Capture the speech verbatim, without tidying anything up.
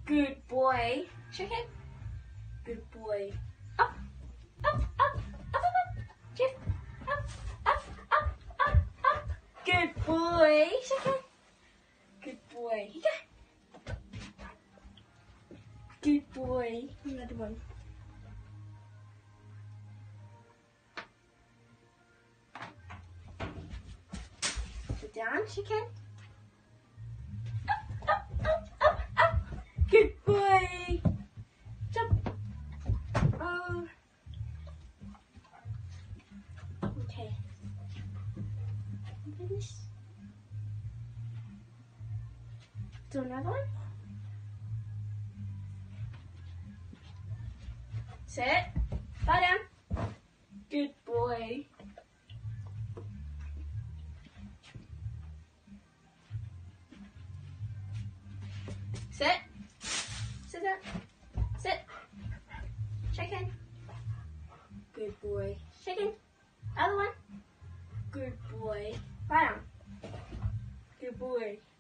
Good boy. Shake it. Good boy. Up, up, up, up, up, up. Shift. Up, up, up, up, up. Good boy. Shake it. Good boy. Here. Good boy. Another one. Sit down, chicken. Up, up, up, up, up. Good boy. Jump. Oh. Okay. Finish. Do another one. Sit. Lie down. Good boy. Sit. Sit down. Sit. Chicken. Good boy. Chicken. Other one. Good boy. Lie down. Good boy.